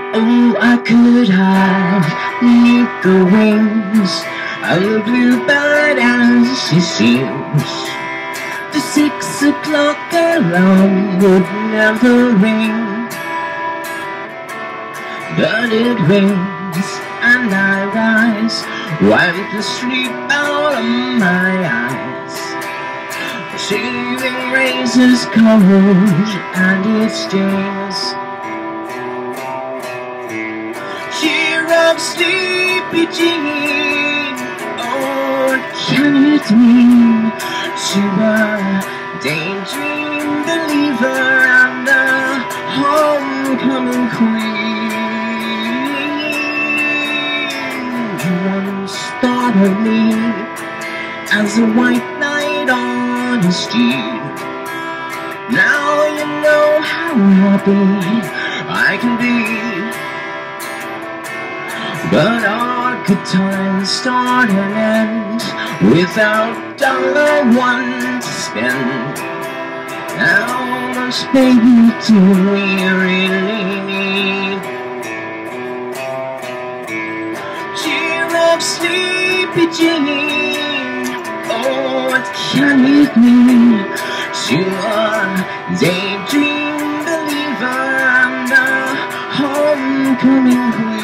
Oh, I could hide beneath the wings of the bluebird as she sings. The 6 o'clock alarm would never ring, but it rings and I rise, wipe the sleep out of my eyes. The shaving razor's cold and it stings. Cheer up, sleepy Jean. Oh, what can it mean to a daydream believer and the homecoming queen? Once thought of me as a white knight on a steed. Now you know how happy I can be. But our good times start and end without $1 to spend. How much baby do we really need? Cheer up, sleepy Jean. Oh, what can it mean to a daydream believer and a homecoming queen?